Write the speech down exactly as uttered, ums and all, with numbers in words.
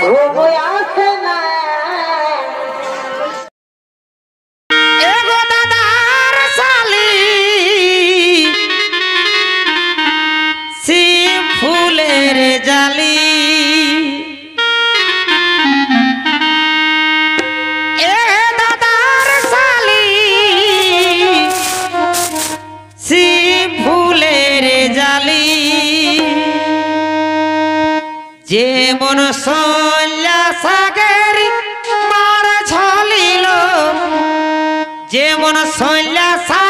ঘুম আসে না এগো দাদার শালি শিব ফুলের জালি এ দাদার শালি শিব ফুলের জালি যেমন সল্লা সাগের মার ঝলিল যেমন সল্লা